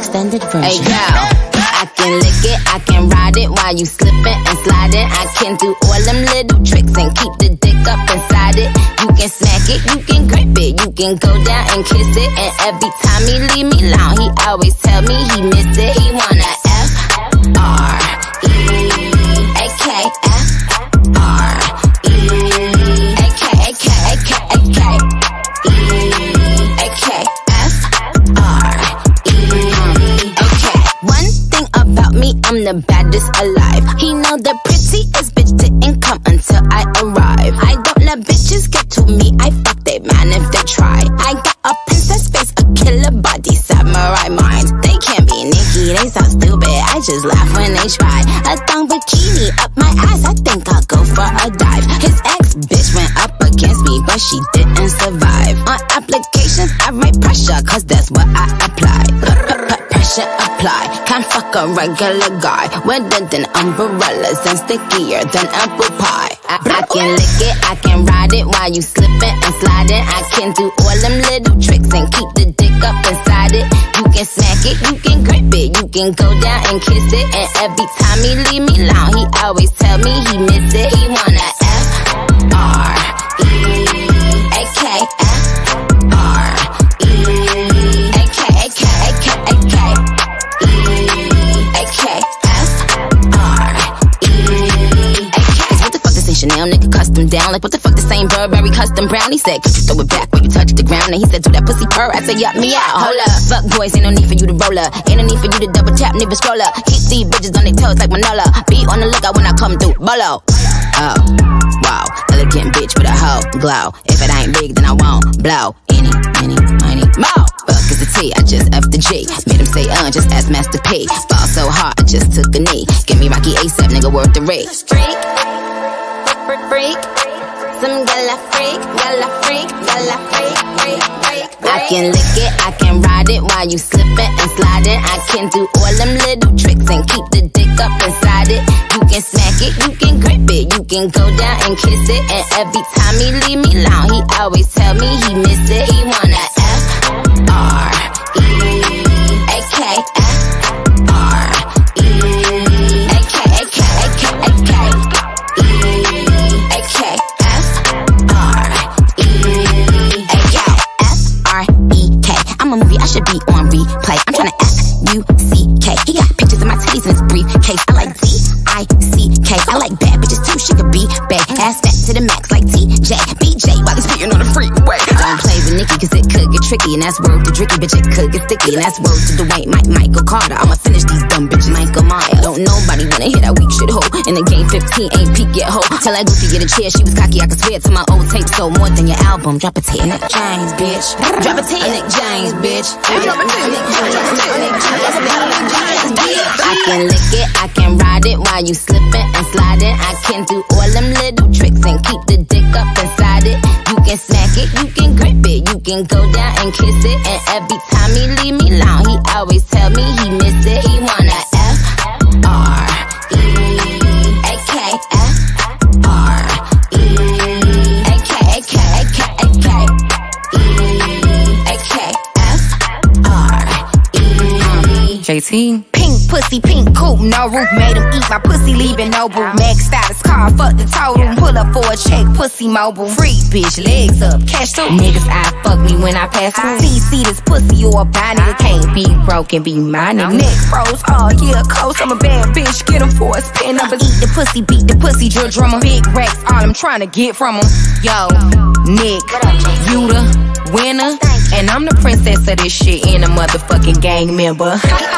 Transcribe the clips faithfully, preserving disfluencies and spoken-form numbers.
extended version. Hey girl, I can lick it, I can ride it while you slipping and sliding. I can do all them little tricks and keep the dick up inside it. You can smack it, you can grip it, you can go down and kiss it. And every time he leave me alone, he always tell me he miss it. He wanna F R E A K F R E A K A K A K A K E A K F R E A K. One thing about me, I'm the baddest alive. He know the prettiest bitch didn't come until I arrive. I don't let bitches get to me, I fuck they man if they try. I got a princess face, a killer body, samurai mind. They can't be Nicki, they so stupid, I just laugh when they try. A thong bikini up my ass, I think I'll go for a dive. His ex bitch went up against me, but she didn't survive. On applications, I write pressure, cause that's what I apply. Pressure apply, can't fuck a regular guy. Wetter than umbrellas and stickier than apple pie. I, I can lick it, I can ride it while you slipping and sliding. I can do all them little tricks and keep the dick up inside it. You can smack it, you can grip it, you can go down and kiss it. And every time he leave me alone, he always tell me he miss it. He wanna F R E A K F R E A K A K A K A K E A K F R E A K. What the fuck this ain't Chanel, nigga, custom down. Like what the fuck this ain't Burberry custom brown. He said, could you throw it back when you touch the ground? And he said, do that pussy purr. I said, yup, me out. Hold up, fuck boys, ain't no need for you to roll up. Ain't no need for you to double tap, nigga, scroll up. Keep these bitches on their toes like Manola. Be on the lookout when I come through, bolo. Oh, wow, elegant bitch with a hoe glow. If it ain't big, then I won't blow. Any, any, any, more. Fuck is the T, I just F the G. Made him say, uh, just ask Master P. Fall so hard, I just took a knee. Give me Rocky ASAP, nigga, worth the rate. Freak, freak, freak. Some gala freak, gala freak, gala freak, freak, freak. I can lick it, I can ride it while you slipping and sliding. I can do all them little tricks and keep the dick up inside it. You can smack it, you can grip it, you can go down and kiss it. And every time he leave me alone, he always tell me he miss it. He wanna F R E A K F R E A K A K A K A K E A K F R E A K F R E K. I'm a movie, I should be on replay. I'm tryna F U C K. He got pictures of my titties in his briefcase. I like D I C K. I like bad bitches too, she could be bad. Ass fat to the max like T J B J while he's speaking on the freeway. Don't play with Nicki cause it could get tricky. And that's word to Dricky, bitch, it could get sticky. And that's word to Dwayne, Mike, Michael Carter. I'ma finish these dumb bitches, Michael Myers. Don't nobody wanna hear that weak shit hoe. In the game fifteen ain't peak yet hoe. Tell that goofy get a chair, she was cocky, I could swear to my old tape. So more than your album, drop a tape. Nick James, bitch. Drop a tape. Nick James, bitch. Drop a tape. Nick James, bitch. I can lick it, I can ride it while you slipping and sliding. I can do all them little tricks and keep the dick up inside it. You can smack it, you can grip it, you can go down and kiss it. And every time he leave me alone, he always tell me he miss it. He wanna F R E A K F R E A K A K A K A K E A K F R E J T. Pink pussy, pink coupe, no roof. Made him eat my pussy, leaving no boo. Max status car, fuck the total. Pull up for a check, pussy mobile. Free bitch, legs up, cash too. Niggas I fuck me when I pass through. See, see this pussy or a buy nigga. Can't be broken, be my nigga. Neck froze, oh yeah, close. I'm a bad bitch, get him for a spin numbers. Eat the pussy, beat the pussy, drill drummer. Big racks, all I'm trying to get from him. Yo, Nick, you the winner. And I'm the princess of this shit and a motherfucking gang member.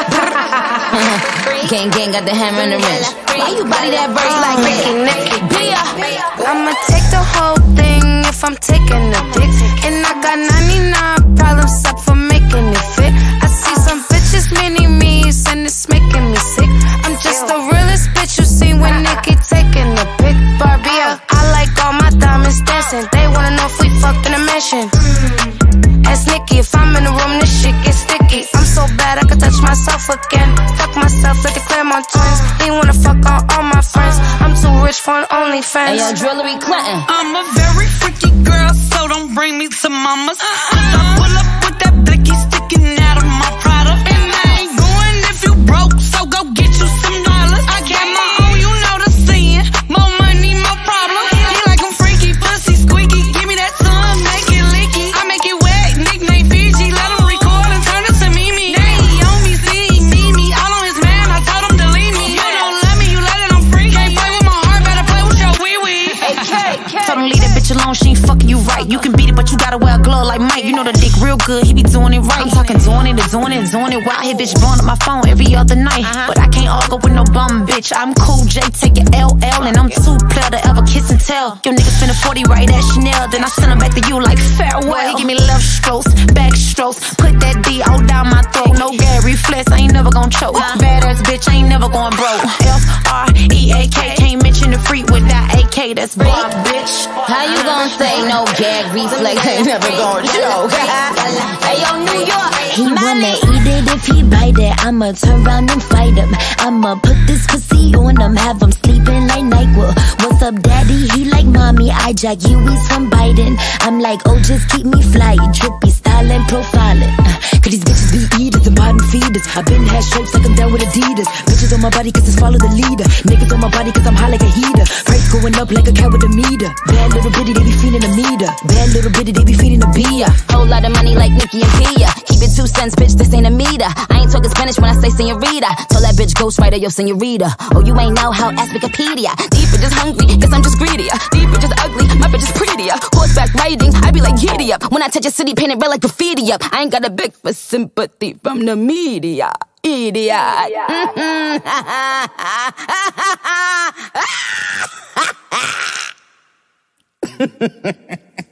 Gang, gang, got the hammer and the wrench. Why you body that verse like that? I'ma take the whole thing if I'm taking a dick. And I got ninety-nine problems up for making it fit. I see some bitches mini me's and it's making me sick. I'm just the realest bitch you see when Nicki taking a pic. Barbie, I like all my diamonds dancing. They wanna know if we fucked in a mansion. Ask Nicki if I'm in the room, this shit gets sticky. I'm so bad I could touch myself again. Fuck myself like the Claremont twins. He wanna fuck on all my friends. I'm too rich for an OnlyFans. Hey, yo, Drillery Clinton. I'm a very freaky girl, so don't bring me to mama's. Uh-uh. I pull up with that blicky sticking out of my Prada. And I ain't broke, so go get you some dollars. I got my own, you know the sin. More money, more problems. He like I'm freaky, pussy squeaky. Give me that sun, make it licky. I make it wet, nickname Fiji. Let him record and turn it to Mimi. Now he on me, see he need me. All on his man, I told him delete me. You don't love me, you let it, I'm free. Can't play with my heart, better play with your wee-wee. Hey, K, K. Told him leave that bitch alone, she ain't fucking you right. You can beat it, but you gotta wear a glove like Mike. You know the dick real good, he be doing it right. I'm talking doing it, doing it, doing it. Wild hit bitch blowing up my phone every other night. Uh-huh. But I can't argue with no bum bitch. I'm cool J, take it L L, and I'm too player to ever kiss and tell. Your niggas spend a forty right at Chanel, then I send him back to you like farewell. He give me love strokes, back strokes, put that D all down my throat. No Gary Flex, I ain't never gon' choke. Badass bitch, I ain't never gon' broke. F R E A K, can't mention the freak without A K. That's Bob, bitch. How you gon' say no gag reflex? Ain't never gon' choke. Hey yo, New York. He wanna eat it if he bite it. I'ma turn around and fight him. I'ma put this pussy on him, have him sleeping like NyQuil. What's up, daddy? He like mommy. I jack you, he's from Biden. I'm like, oh, just keep me flying. Trippy styling, profiling. Cause these bitches be eaters and bottom feeders. I been had strokes like I'm down with Adidas. Bitches on my body cause it's follow the leader. Niggas on my body cause I'm high like a heater. Price going up like a cat with a meter. Bad little bitty, they be feeding a meter. Bad little bitty, they be feeding a beer. Whole lot of money like Nicki and Pia. Keep it two cents, bitch, this ain't a meter. I ain't talking Spanish when I say senorita. Tell that bitch ghostwriter, yo, senorita. Oh, you ain't know how, ask Wikipedia. Deep bitch is hungry, guess I'm just greedier. Deep bitch is ugly, my bitch is prettier. Horseback riding, I be like giddy up. When I touch a city, paint it red like graffiti up. I ain't got a big for sympathy from the media. Idiot. Mm-hmm.